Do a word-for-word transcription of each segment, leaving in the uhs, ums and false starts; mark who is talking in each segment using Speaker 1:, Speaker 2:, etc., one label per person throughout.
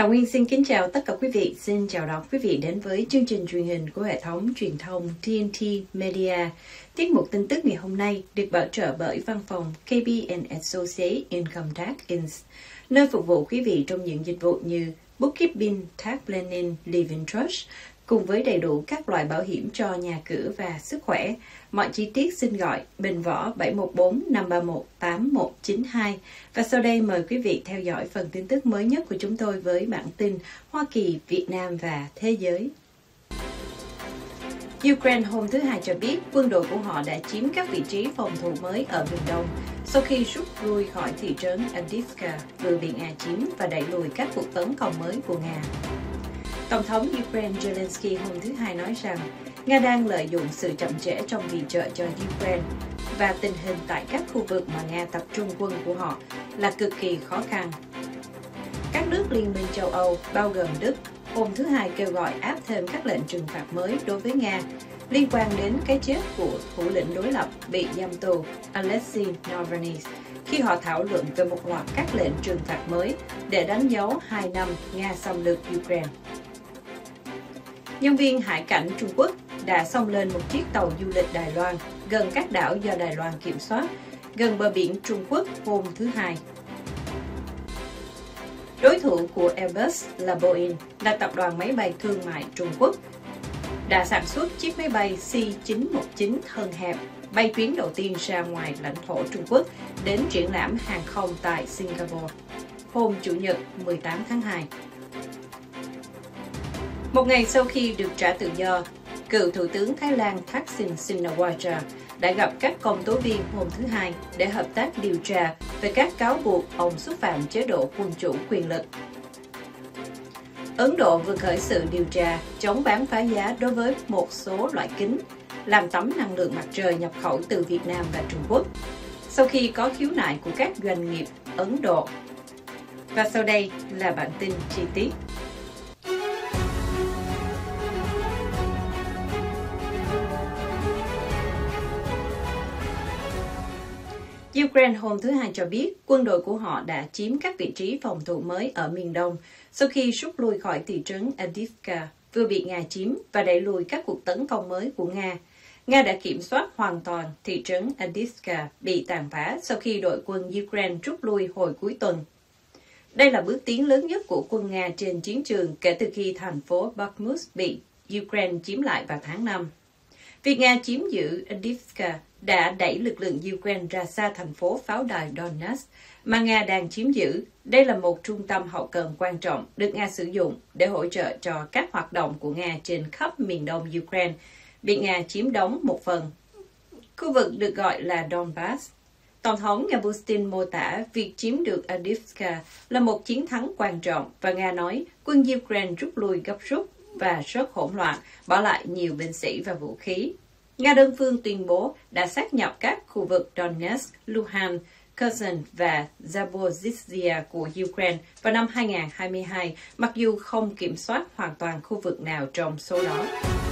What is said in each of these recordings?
Speaker 1: Thảo Nguyên xin kính chào tất cả quý vị, xin chào đón quý vị đến với chương trình truyền hình của hệ thống truyền thông tê en tê Media. Tiết mục tin tức ngày hôm nay được bảo trợ bởi văn phòng ca pê and Associates Income Tax Incorporated, nơi phục vụ quý vị trong những dịch vụ như bookkeeping, tax planning, living trust, cùng với đầy đủ các loại bảo hiểm cho nhà cửa và sức khỏe. Mọi chi tiết xin gọi Bình Võ bảy một bốn năm ba một tám một chín hai. Và sau đây mời quý vị theo dõi phần tin tức mới nhất của chúng tôi với bản tin Hoa Kỳ, Việt Nam và Thế giới. Ukraine hôm thứ Hai cho biết quân đội của họ đã chiếm các vị trí phòng thủ mới ở miền Đông sau khi rút lui khỏi thị trấn Avdiivka vừa bị Nga chiếm và đẩy lùi các cuộc tấn công mới của Nga. Tổng thống Ukraine Zelensky hôm thứ Hai nói rằng Nga đang lợi dụng sự chậm trễ trong viện trợ cho Ukraine và tình hình tại các khu vực mà Nga tập trung quân của họ là cực kỳ khó khăn. Các nước Liên minh châu Âu, bao gồm Đức, hôm thứ Hai kêu gọi áp thêm các lệnh trừng phạt mới đối với Nga liên quan đến cái chết của thủ lĩnh đối lập bị giam tù Alexei Navalny khi họ thảo luận về một loạt các lệnh trừng phạt mới để đánh dấu hai năm Nga xâm lược Ukraine. Nhân viên hải cảnh Trung Quốc đã xông lên một chiếc tàu du lịch Đài Loan gần các đảo do Đài Loan kiểm soát, gần bờ biển Trung Quốc hôm thứ Hai. Đối thủ của Airbus là Boeing, là tập đoàn máy bay thương mại Trung Quốc, đã sản xuất chiếc máy bay C chín một chín thân hẹp, bay tuyến đầu tiên ra ngoài lãnh thổ Trung Quốc đến triển lãm hàng không tại Singapore hôm Chủ nhật mười tám tháng hai. Một ngày sau khi được trả tự do, cựu Thủ tướng Thái Lan Thaksin Shinawatra đã gặp các công tố viên hôm thứ Hai để hợp tác điều tra về các cáo buộc ông xúc phạm chế độ quân chủ quyền lực. Ấn Độ vừa khởi sự điều tra chống bán phá giá đối với một số loại kính làm tấm năng lượng mặt trời nhập khẩu từ Việt Nam và Trung Quốc, sau khi có khiếu nại của các doanh nghiệp Ấn Độ. Và sau đây là bản tin chi tiết. Ukraine hôm thứ Hai cho biết quân đội của họ đã chiếm các vị trí phòng thủ mới ở miền Đông sau khi rút lui khỏi thị trấn Avdiivka vừa bị Nga chiếm và đẩy lùi các cuộc tấn công mới của Nga. Nga đã kiểm soát hoàn toàn thị trấn Avdiivka bị tàn phá sau khi đội quân Ukraine rút lui hồi cuối tuần. Đây là bước tiến lớn nhất của quân Nga trên chiến trường kể từ khi thành phố Bakhmut bị Ukraine chiếm lại vào tháng năm. Việc Nga chiếm giữ Avdiivka đã đẩy lực lượng Ukraine ra xa thành phố pháo đài Donetsk mà Nga đang chiếm giữ. Đây là một trung tâm hậu cần quan trọng được Nga sử dụng để hỗ trợ cho các hoạt động của Nga trên khắp miền đông Ukraine, bị Nga chiếm đóng một phần. Khu vực được gọi là Donbass. Tổng thống Nga Putin mô tả việc chiếm được Avdiivka là một chiến thắng quan trọng và Nga nói quân Ukraine rút lui gấp rút và rất hỗn loạn, bỏ lại nhiều binh sĩ và vũ khí. Nga đơn phương tuyên bố đã sát nhập các khu vực Donetsk, Luhansk, Kherson và Zaporizhzhia của Ukraine vào năm hai nghìn không trăm hai mươi hai, mặc dù không kiểm soát hoàn toàn khu vực nào trong số đó.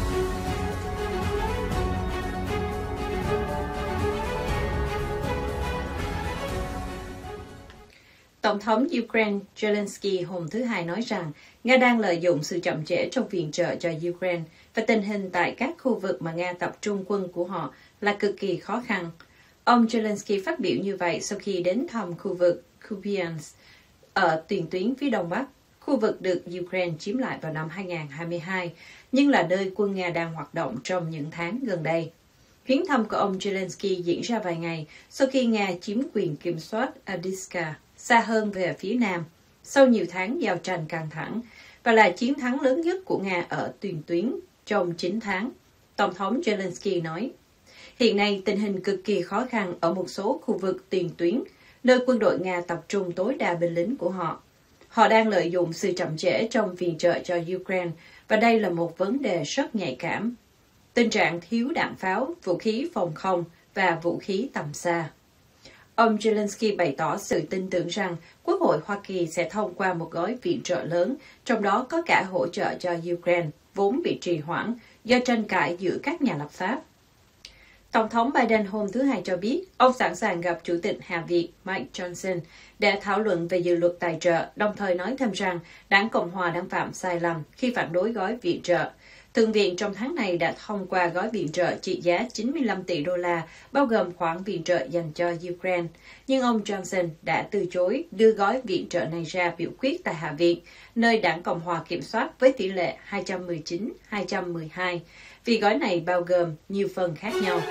Speaker 1: Tổng thống Ukraine Zelensky hôm thứ Hai nói rằng Nga đang lợi dụng sự chậm trễ trong viện trợ cho Ukraine và tình hình tại các khu vực mà Nga tập trung quân của họ là cực kỳ khó khăn. Ông Zelensky phát biểu như vậy sau khi đến thăm khu vực Kupiansk ở tiền tuyến phía đông bắc, khu vực được Ukraine chiếm lại vào năm hai nghìn không trăm hai mươi hai, nhưng là nơi quân Nga đang hoạt động trong những tháng gần đây. Chuyến thăm của ông Zelensky diễn ra vài ngày sau khi Nga chiếm quyền kiểm soát Avdiivka xa hơn về phía nam, sau nhiều tháng giao tranh căng thẳng, và là chiến thắng lớn nhất của Nga ở tiền tuyến trong chín tháng. Tổng thống Zelensky nói, hiện nay tình hình cực kỳ khó khăn ở một số khu vực tiền tuyến, nơi quân đội Nga tập trung tối đa binh lính của họ. Họ đang lợi dụng sự chậm trễ trong viện trợ cho Ukraine, và đây là một vấn đề rất nhạy cảm. Tình trạng thiếu đạn pháo, vũ khí phòng không và vũ khí tầm xa. Ông Zelensky bày tỏ sự tin tưởng rằng Quốc hội Hoa Kỳ sẽ thông qua một gói viện trợ lớn, trong đó có cả hỗ trợ cho Ukraine, vốn bị trì hoãn do tranh cãi giữa các nhà lập pháp. Tổng thống Biden hôm thứ Hai cho biết ông sẵn sàng gặp Chủ tịch Hạ viện Mike Johnson để thảo luận về dự luật tài trợ, đồng thời nói thêm rằng Đảng Cộng hòa đang phạm sai lầm khi phản đối gói viện trợ. Thượng viện trong tháng này đã thông qua gói viện trợ trị giá chín mươi lăm tỷ đô la, bao gồm khoản viện trợ dành cho Ukraine. Nhưng ông Johnson đã từ chối đưa gói viện trợ này ra biểu quyết tại Hạ viện, nơi Đảng Cộng hòa kiểm soát với tỷ lệ hai trăm mười chín hai trăm mười hai, vì gói này bao gồm nhiều phần khác nhau.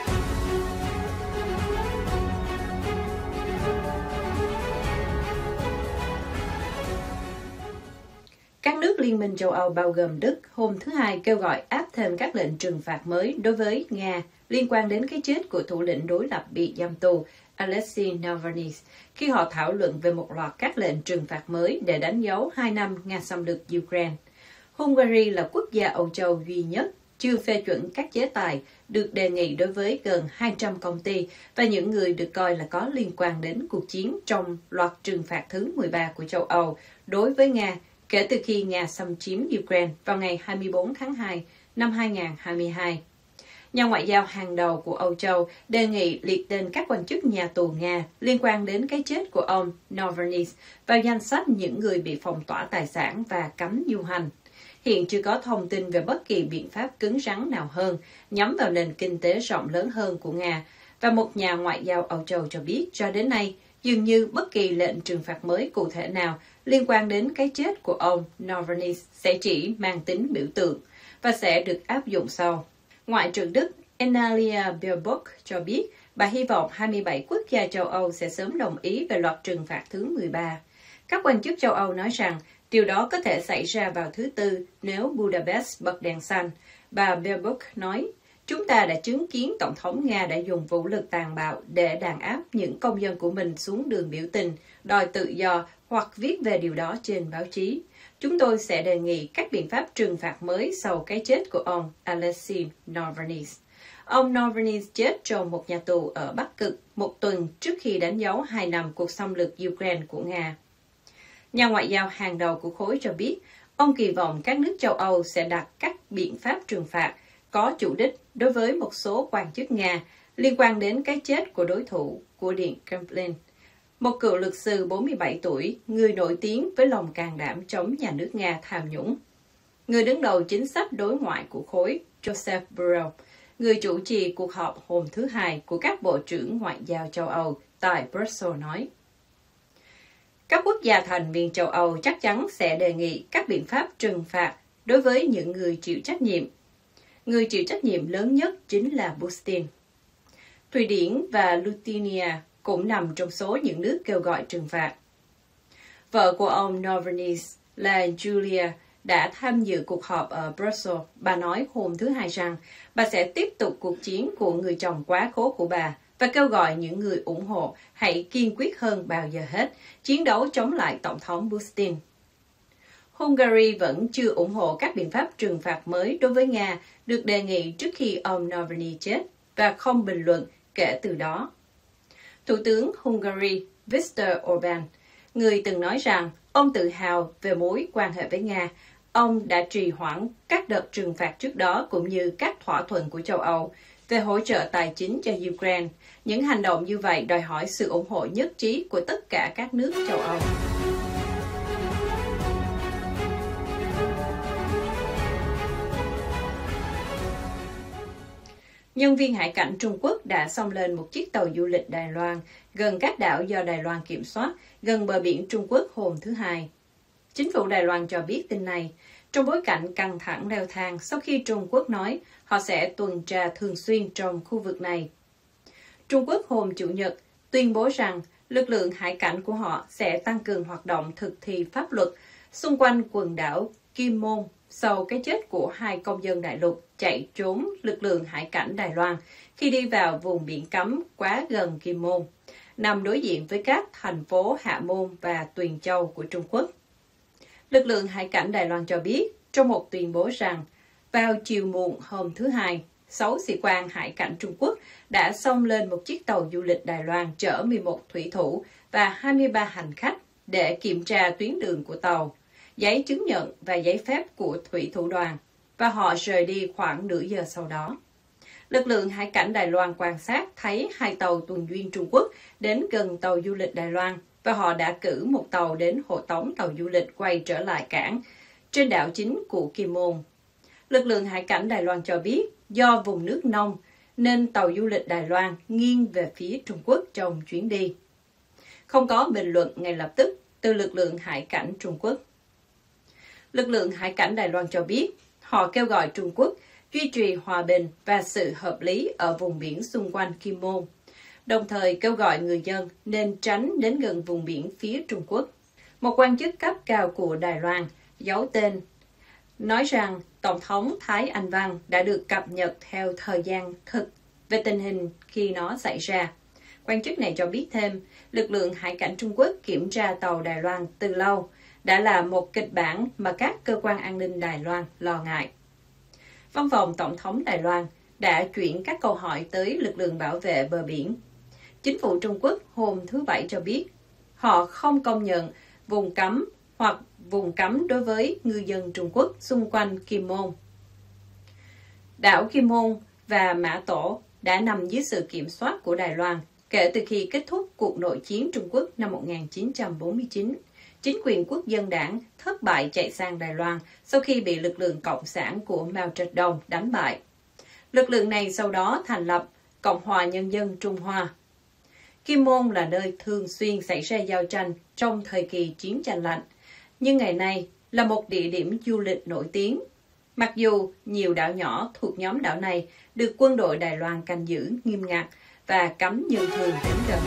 Speaker 1: Các nước Liên minh châu Âu bao gồm Đức hôm thứ Hai kêu gọi áp thêm các lệnh trừng phạt mới đối với Nga liên quan đến cái chết của thủ lĩnh đối lập bị giam tù Alexei Navalny khi họ thảo luận về một loạt các lệnh trừng phạt mới để đánh dấu hai năm Nga xâm lược Ukraine. Hungary là quốc gia Âu Châu duy nhất chưa phê chuẩn các chế tài được đề nghị đối với gần hai trăm công ty và những người được coi là có liên quan đến cuộc chiến trong loạt trừng phạt thứ mười ba của châu Âu đối với Nga kể từ khi Nga xâm chiếm Ukraine vào ngày hai mươi bốn tháng hai năm hai nghìn không trăm hai mươi hai. Nhà ngoại giao hàng đầu của Âu Châu đề nghị liệt tên các quan chức nhà tù Nga liên quan đến cái chết của ông Navalny vào danh sách những người bị phong tỏa tài sản và cấm du hành. Hiện chưa có thông tin về bất kỳ biện pháp cứng rắn nào hơn nhắm vào nền kinh tế rộng lớn hơn của Nga, và một nhà ngoại giao Âu Châu cho biết cho đến nay, dường như bất kỳ lệnh trừng phạt mới cụ thể nào liên quan đến cái chết của ông Navalny sẽ chỉ mang tính biểu tượng và sẽ được áp dụng sau. Ngoại trưởng Đức Annalena Baerbock cho biết bà hy vọng hai mươi bảy quốc gia châu Âu sẽ sớm đồng ý về loạt trừng phạt thứ mười ba. Các quan chức châu Âu nói rằng điều đó có thể xảy ra vào thứ Tư nếu Budapest bật đèn xanh. Bà Baerbock nói, chúng ta đã chứng kiến Tổng thống Nga đã dùng vũ lực tàn bạo để đàn áp những công dân của mình xuống đường biểu tình, đòi tự do hoặc viết về điều đó trên báo chí. Chúng tôi sẽ đề nghị các biện pháp trừng phạt mới sau cái chết của ông Alexei Navalny. Ông Navalny chết trong một nhà tù ở Bắc Cực một tuần trước khi đánh dấu hai năm cuộc xâm lược Ukraine của Nga. Nhà ngoại giao hàng đầu của khối cho biết, ông kỳ vọng các nước châu Âu sẽ đặt các biện pháp trừng phạt có chủ đích đối với một số quan chức Nga liên quan đến cái chết của đối thủ của Điện Kremlin, một cựu luật sư bốn mươi bảy tuổi, người nổi tiếng với lòng can đảm chống nhà nước Nga tham nhũng. Người đứng đầu chính sách đối ngoại của khối, Joseph Borrell, người chủ trì cuộc họp hôm thứ Hai của các bộ trưởng ngoại giao châu Âu tại Brussels nói, các quốc gia thành viên châu Âu chắc chắn sẽ đề nghị các biện pháp trừng phạt đối với những người chịu trách nhiệm. Người chịu trách nhiệm lớn nhất chính là Putin. Thụy Điển và Lithuania cũng nằm trong số những nước kêu gọi trừng phạt. Vợ của ông Navalny là Julia đã tham dự cuộc họp ở Brussels. Bà nói hôm thứ Hai rằng bà sẽ tiếp tục cuộc chiến của người chồng quá cố của bà và kêu gọi những người ủng hộ hãy kiên quyết hơn bao giờ hết chiến đấu chống lại Tổng thống Putin. Hungary vẫn chưa ủng hộ các biện pháp trừng phạt mới đối với Nga được đề nghị trước khi ông Navalny chết và không bình luận kể từ đó. Thủ tướng Hungary Viktor Orbán, người từng nói rằng ông tự hào về mối quan hệ với Nga, ông đã trì hoãn các đợt trừng phạt trước đó cũng như các thỏa thuận của châu Âu về hỗ trợ tài chính cho Ukraine. Những hành động như vậy đòi hỏi sự ủng hộ nhất trí của tất cả các nước châu Âu. Nhân viên hải cảnh Trung Quốc đã xông lên một chiếc tàu du lịch Đài Loan gần các đảo do Đài Loan kiểm soát gần bờ biển Trung Quốc hôm thứ Hai. Chính phủ Đài Loan cho biết tin này trong bối cảnh căng thẳng leo thang sau khi Trung Quốc nói họ sẽ tuần tra thường xuyên trong khu vực này. Trung Quốc hôm Chủ nhật tuyên bố rằng lực lượng hải cảnh của họ sẽ tăng cường hoạt động thực thi pháp luật xung quanh quần đảo Kim Môn sau cái chết của hai công dân đại lục chạy trốn lực lượng hải cảnh Đài Loan khi đi vào vùng biển cấm quá gần Kim Môn, nằm đối diện với các thành phố Hạ Môn và Tuyền Châu của Trung Quốc. Lực lượng hải cảnh Đài Loan cho biết trong một tuyên bố rằng vào chiều muộn hôm thứ Hai, sáu sĩ quan hải cảnh Trung Quốc đã xông lên một chiếc tàu du lịch Đài Loan chở mười một thủy thủ và hai mươi ba hành khách để kiểm tra tuyến đường của tàu, giấy chứng nhận và giấy phép của thủy thủ đoàn, và họ rời đi khoảng nửa giờ sau đó. Lực lượng hải cảnh Đài Loan quan sát thấy hai tàu tuần duyên Trung Quốc đến gần tàu du lịch Đài Loan và họ đã cử một tàu đến hộ tống tàu du lịch quay trở lại cảng trên đảo chính của Kim Môn. Lực lượng hải cảnh Đài Loan cho biết do vùng nước nông nên tàu du lịch Đài Loan nghiêng về phía Trung Quốc trong chuyến đi. Không có bình luận ngay lập tức từ lực lượng hải cảnh Trung Quốc. Lực lượng hải cảnh Đài Loan cho biết họ kêu gọi Trung Quốc duy trì hòa bình và sự hợp lý ở vùng biển xung quanh Kim Môn, đồng thời kêu gọi người dân nên tránh đến gần vùng biển phía Trung Quốc. Một quan chức cấp cao của Đài Loan, giấu tên, nói rằng Tổng thống Thái Anh Văn đã được cập nhật theo thời gian thực về tình hình khi nó xảy ra. Quan chức này cho biết thêm, lực lượng hải cảnh Trung Quốc kiểm tra tàu Đài Loan từ lâu, đã là một kịch bản mà các cơ quan an ninh Đài Loan lo ngại. Văn phòng Tổng thống Đài Loan đã chuyển các câu hỏi tới lực lượng bảo vệ bờ biển. Chính phủ Trung Quốc hôm thứ Bảy cho biết, họ không công nhận vùng cấm hoặc vùng cấm đối với ngư dân Trung Quốc xung quanh Kim Môn. Đảo Kim Môn và Mã Tổ đã nằm dưới sự kiểm soát của Đài Loan kể từ khi kết thúc cuộc nội chiến Trung Quốc năm một nghìn chín trăm bốn mươi chín. Chính quyền quốc dân đảng thất bại chạy sang Đài Loan sau khi bị lực lượng Cộng sản của Mao Trạch Đông đánh bại. Lực lượng này sau đó thành lập Cộng hòa Nhân dân Trung Hoa. Kim Môn là nơi thường xuyên xảy ra giao tranh trong thời kỳ chiến tranh lạnh, nhưng ngày nay là một địa điểm du lịch nổi tiếng. Mặc dù nhiều đảo nhỏ thuộc nhóm đảo này được quân đội Đài Loan canh giữ nghiêm ngặt và cấm dân thường đến gần.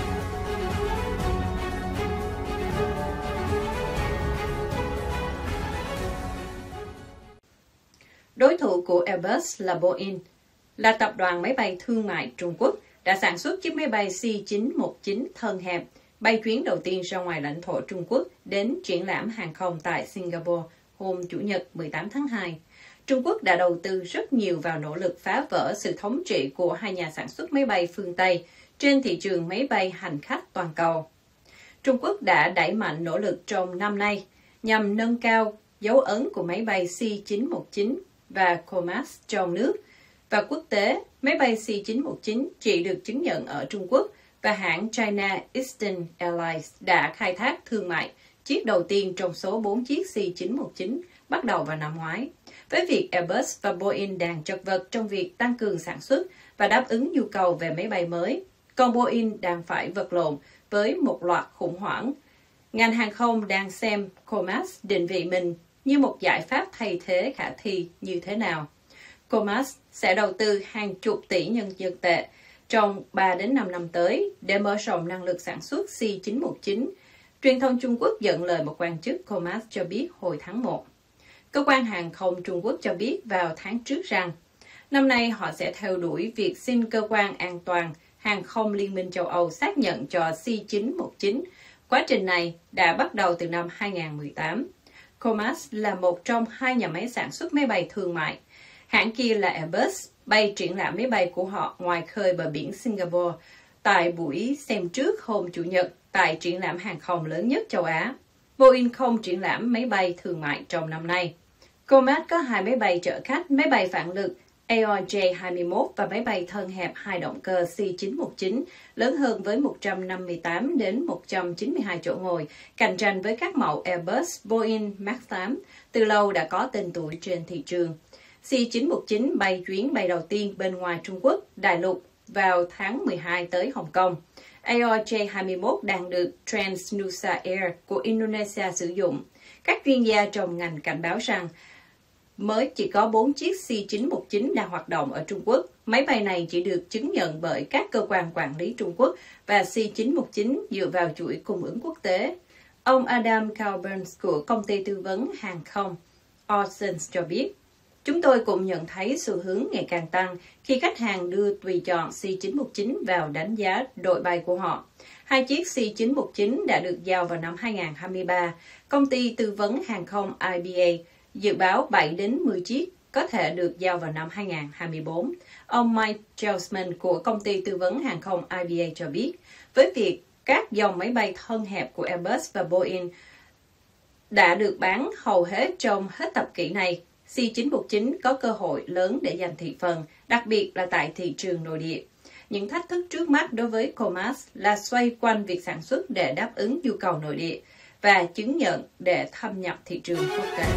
Speaker 1: Đối thủ của Airbus là Boeing, là tập đoàn máy bay thương mại Trung Quốc, đã sản xuất chiếc máy bay C chín một chín thân hẹp, bay chuyến đầu tiên ra ngoài lãnh thổ Trung Quốc đến triển lãm hàng không tại Singapore hôm Chủ nhật mười tám tháng hai. Trung Quốc đã đầu tư rất nhiều vào nỗ lực phá vỡ sự thống trị của hai nhà sản xuất máy bay phương Tây trên thị trường máy bay hành khách toàn cầu. Trung Quốc đã đẩy mạnh nỗ lực trong năm nay nhằm nâng cao dấu ấn của máy bay C chín một chín và COMAC trong nước và quốc tế. Máy bay C chín một chín chỉ được chứng nhận ở Trung Quốc và hãng China Eastern Airlines đã khai thác thương mại chiếc đầu tiên trong số bốn chiếc C chín một chín bắt đầu vào năm ngoái. Với việc Airbus và Boeing đang chật vật trong việc tăng cường sản xuất và đáp ứng nhu cầu về máy bay mới, còn Boeing đang phải vật lộn với một loạt khủng hoảng. Ngành hàng không đang xem COMAC định vị mình như một giải pháp thay thế khả thi như thế nào. COMAC sẽ đầu tư hàng chục tỷ nhân dân tệ trong ba đến năm năm tới để mở rộng năng lực sản xuất C chín một chín. Truyền thông Trung Quốc dẫn lời một quan chức COMAC cho biết hồi tháng một. Cơ quan hàng không Trung Quốc cho biết vào tháng trước rằng năm nay họ sẽ theo đuổi việc xin cơ quan an toàn hàng không Liên minh châu Âu xác nhận cho C chín một chín. Quá trình này đã bắt đầu từ năm hai nghìn không trăm mười tám. COMAC là một trong hai nhà máy sản xuất máy bay thương mại. Hãng kia là Airbus bay triển lãm máy bay của họ ngoài khơi bờ biển Singapore tại buổi xem trước hôm Chủ nhật tại triển lãm hàng không lớn nhất châu Á. Boeing không triển lãm máy bay thương mại trong năm nay. COMAC có hai máy bay chở khách, máy bay phản lực A R J hai mươi mốt và máy bay thân hẹp hai động cơ C chín một chín lớn hơn với một trăm năm mươi tám đến một trăm chín mươi hai chỗ ngồi, cạnh tranh với các mẫu Airbus, Boeing Max tám từ lâu đã có tên tuổi trên thị trường. C chín một chín bay chuyến bay đầu tiên bên ngoài Trung Quốc, đại lục vào tháng mười hai tới Hồng Kông. A R J hai mươi mốt đang được Transnusa Air của Indonesia sử dụng. Các chuyên gia trong ngành cảnh báo rằng mới chỉ có bốn chiếc C chín một chín đang hoạt động ở Trung Quốc. Máy bay này chỉ được chứng nhận bởi các cơ quan quản lý Trung Quốc và C chín một chín dựa vào chuỗi cung ứng quốc tế. Ông Adam Calburns của công ty tư vấn hàng không Orsons cho biết, chúng tôi cũng nhận thấy xu hướng ngày càng tăng khi khách hàng đưa tùy chọn C chín một chín vào đánh giá đội bay của họ. Hai chiếc C chín một chín đã được giao vào năm hai nghìn không trăm hai mươi ba. Công ty tư vấn hàng không I B A dự báo bảy đến mười chiếc có thể được giao vào năm hai nghìn không trăm hai mươi bốn. Ông Mike Gelsman của công ty tư vấn hàng không I B A cho biết, với việc các dòng máy bay thân hẹp của Airbus và Boeing đã được bán hầu hết trong hết thập kỷ này, C chín một chín có cơ hội lớn để giành thị phần, đặc biệt là tại thị trường nội địa. Những thách thức trước mắt đối với Comas là xoay quanh việc sản xuất để đáp ứng nhu cầu nội địa và chứng nhận để thâm nhập thị trường quốc tế.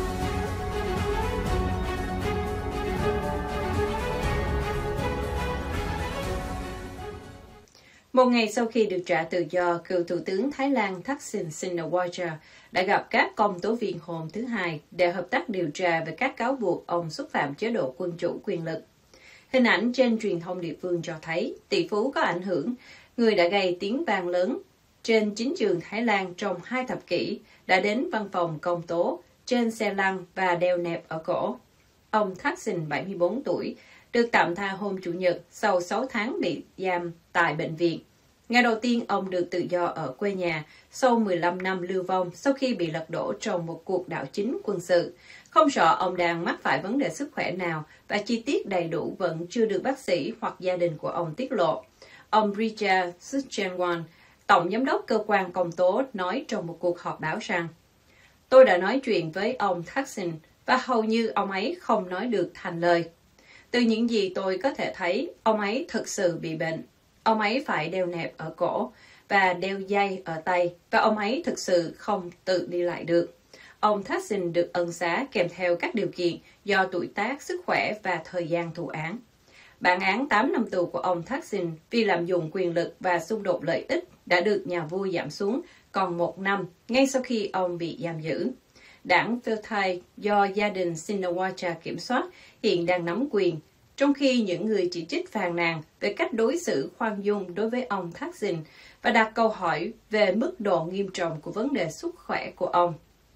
Speaker 1: Một ngày sau khi được trả tự do, cựu Thủ tướng Thái Lan Thaksin Shinawatra đã gặp các công tố viên hôm thứ Hai để hợp tác điều tra về các cáo buộc ông xúc phạm chế độ quân chủ quyền lực. Hình ảnh trên truyền thông địa phương cho thấy tỷ phú có ảnh hưởng, người đã gây tiếng vang lớn trên chính trường Thái Lan trong hai thập kỷ, đã đến văn phòng công tố trên xe lăn và đeo nẹp ở cổ. Ông Thaksin, bảy mươi bốn tuổi, được tạm tha hôm Chủ nhật sau sáu tháng bị giam tại bệnh viện. Ngày đầu tiên, ông được tự do ở quê nhà sau mười lăm năm lưu vong sau khi bị lật đổ trong một cuộc đảo chính quân sự. Không rõ ông đang mắc phải vấn đề sức khỏe nào và chi tiết đầy đủ vẫn chưa được bác sĩ hoặc gia đình của ông tiết lộ. Ông Rija Suchenwan, tổng giám đốc cơ quan công tố, nói trong một cuộc họp báo rằng: "Tôi đã nói chuyện với ông Thaksin và hầu như ông ấy không nói được thành lời. Từ những gì tôi có thể thấy, ông ấy thực sự bị bệnh. Ông ấy phải đeo nẹp ở cổ và đeo dây ở tay, và ông ấy thực sự không tự đi lại được." Ông Thaksin được ân xá kèm theo các điều kiện do tuổi tác, sức khỏe và thời gian thụ án. Bản án tám năm tù của ông Thaksin vì lạm dụng quyền lực và xung đột lợi ích đã được nhà vua giảm xuống còn một năm ngay sau khi ông bị giam giữ. Đảng Pheu Thai do gia đình Shinawatra kiểm soát hiện đang nắm quyền, trong khi những người chỉ trích phàn nàn về cách đối xử khoan dung đối với ông Thaksin và đặt câu hỏi về mức độ nghiêm trọng của vấn đề sức khỏe của ông.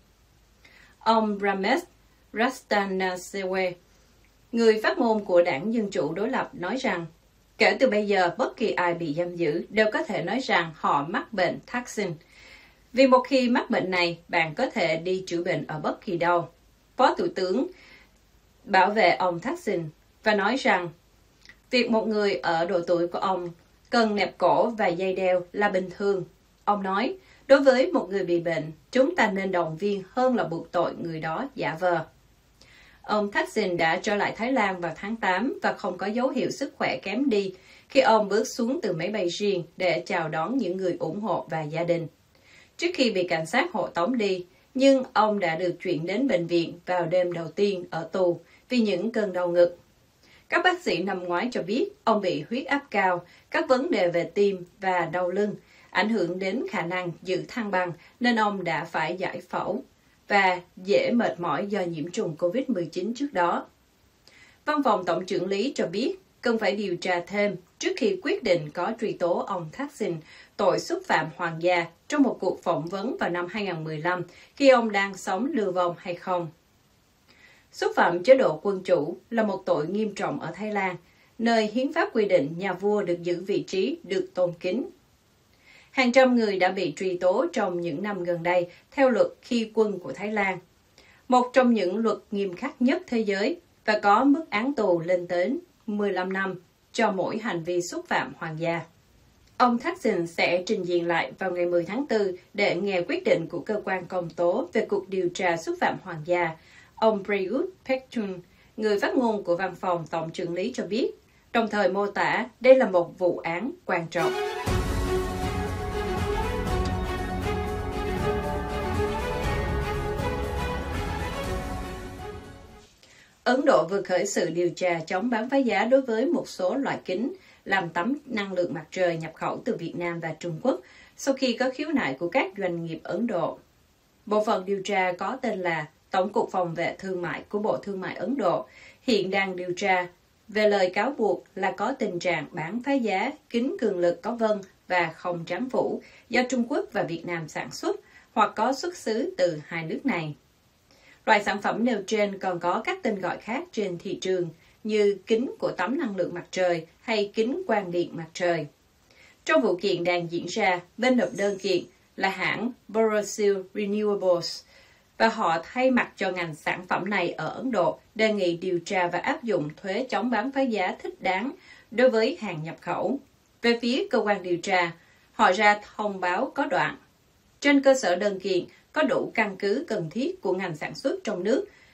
Speaker 1: Ông Ramesh Rastanasewe, người phát ngôn của Đảng Dân Chủ đối lập, nói rằng kể từ bây giờ bất kỳ ai bị giam giữ đều có thể nói rằng họ mắc bệnh Thaksin. Vì một khi mắc bệnh này, bạn có thể đi chữa bệnh ở bất kỳ đâu. Phó Thủ tướng bảo vệ ông Thaksin và nói rằng việc một người ở độ tuổi của ông cần nẹp cổ và dây đeo là bình thường. Ông nói, đối với một người bị bệnh, chúng ta nên động viên hơn là buộc tội người đó giả vờ. Ông Thaksin đã trở lại Thái Lan vào tháng tám và không có dấu hiệu sức khỏe kém đi khi ông bước xuống từ máy bay riêng để chào đón những người ủng hộ và gia đình. Trước khi bị cảnh sát hộ tống đi, nhưng ông đã được chuyển đến bệnh viện vào đêm đầu tiên ở tù vì những cơn đau ngực. Các bác sĩ năm ngoái cho biết ông bị huyết áp cao, các vấn đề về tim và đau lưng, ảnh hưởng đến khả năng giữ thăng bằng nên ông đã phải giải phẫu và dễ mệt mỏi do nhiễm trùng covid mười chín trước đó. Văn phòng Tổng trưởng lý cho biết cần phải điều tra thêm trước khi quyết định có truy tố ông Thaksin tội xúc phạm hoàng gia trong một cuộc phỏng vấn vào năm hai nghìn không trăm mười lăm khi ông đang sống lưu vong hay không. Xúc phạm chế độ quân chủ là một tội nghiêm trọng ở Thái Lan, nơi hiến pháp quy định nhà vua được giữ vị trí được tôn kính. Hàng trăm người đã bị truy tố trong những năm gần đây theo luật khi quân của Thái Lan, một trong những luật nghiêm khắc nhất thế giới và có mức án tù lên tới mười lăm năm cho mỗi hành vi xúc phạm hoàng gia. Ông Thaksin sẽ trình diện lại vào ngày mười tháng tư để nghe quyết định của cơ quan công tố về cuộc điều tra xúc phạm hoàng gia. Ông Prayut Pekchun, người phát ngôn của văn phòng Tổng trưởng lý cho biết, đồng thời mô tả đây là một vụ án quan trọng. Ấn Độ vừa khởi sự điều tra chống bán phá giá đối với một số loại kính làm tấm năng lượng mặt trời nhập khẩu từ Việt Nam và Trung Quốc sau khi có khiếu nại của các doanh nghiệp Ấn Độ. Bộ phận điều tra có tên là Tổng cục Phòng vệ Thương mại của Bộ Thương mại Ấn Độ hiện đang điều tra về lời cáo buộc là có tình trạng bán phá giá kính cường lực có vân và không trắng phủ do Trung Quốc và Việt Nam sản xuất hoặc có xuất xứ từ hai nước này. Loại sản phẩm nêu trên còn có các tên gọi khác trên thị trường như kính của tấm năng lượng mặt trời hay kính quang điện mặt trời. Trong vụ kiện đang diễn ra, bên nộp đơn kiện là hãng Borosil Renewables và họ thay mặt cho ngành sản phẩm này ở Ấn Độ đề nghị điều tra và áp dụng thuế chống bán phá giá thích đáng đối với hàng nhập khẩu. Về phía cơ quan điều tra, họ ra thông báo có đoạn. Trên cơ sở đơn kiện, có đủ căn cứ cần thiết của ngành sản xuất trong nước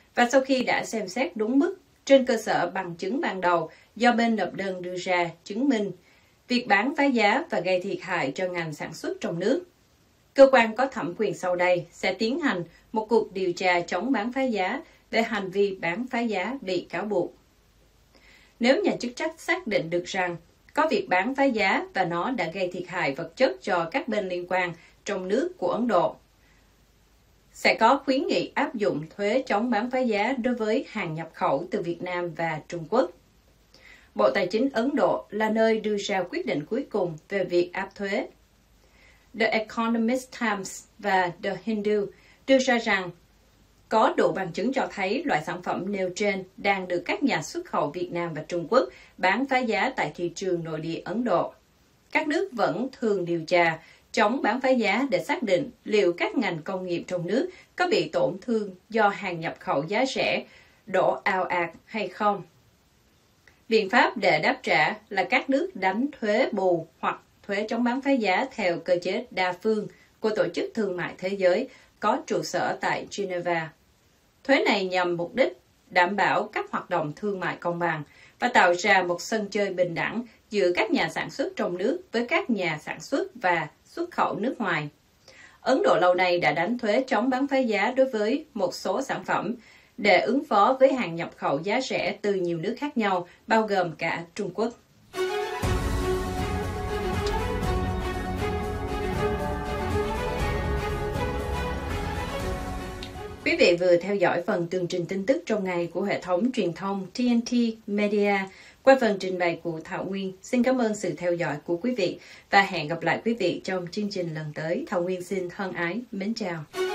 Speaker 1: Và sau khi đã xem xét đúng mức, trên cơ sở bằng chứng ban đầu do bên nộp đơn đưa ra chứng minh việc bán phá giá và gây thiệt hại cho ngành sản xuất trong nước, cơ quan có thẩm quyền sau đây sẽ tiến hành một cuộc điều tra chống bán phá giá về hành vi bán phá giá bị cáo buộc. Nếu nhà chức trách xác định được rằng có việc bán phá giá và nó đã gây thiệt hại vật chất cho các bên liên quan trong nước của Ấn Độ, sẽ có khuyến nghị áp dụng thuế chống bán phá giá đối với hàng nhập khẩu từ Việt Nam và Trung Quốc. Bộ Tài chính Ấn Độ là nơi đưa ra quyết định cuối cùng về việc áp thuế. The Economist Times và The Hindu đưa ra rằng có đủ bằng chứng cho thấy loại sản phẩm nêu trên đang được các nhà xuất khẩu Việt Nam và Trung Quốc bán phá giá tại thị trường nội địa Ấn Độ. Các nước vẫn thường điều tra chống bán phá giá để xác định liệu các ngành công nghiệp trong nước có bị tổn thương do hàng nhập khẩu giá rẻ đổ ào ạt hay không. Biện pháp để đáp trả là các nước đánh thuế bù hoặc thuế chống bán phá giá theo cơ chế đa phương của Tổ chức Thương mại Thế giới có trụ sở tại Geneva. Thuế này nhằm mục đích đảm bảo các hoạt động thương mại công bằng và tạo ra một sân chơi bình đẳng giữa các nhà sản xuất trong nước với các nhà sản xuất và xuất khẩu nước ngoài. Ấn Độ lâu nay đã đánh thuế chống bán phá giá đối với một số sản phẩm để ứng phó với hàng nhập khẩu giá rẻ từ nhiều nước khác nhau, bao gồm cả Trung Quốc. Quý vị vừa theo dõi phần tường trình tin tức trong ngày của hệ thống truyền thông T N T Media qua phần trình bày của Thảo Nguyên. Xin cảm ơn sự theo dõi của quý vị và hẹn gặp lại quý vị trong chương trình lần tới. Thảo Nguyên xin thân ái mến chào.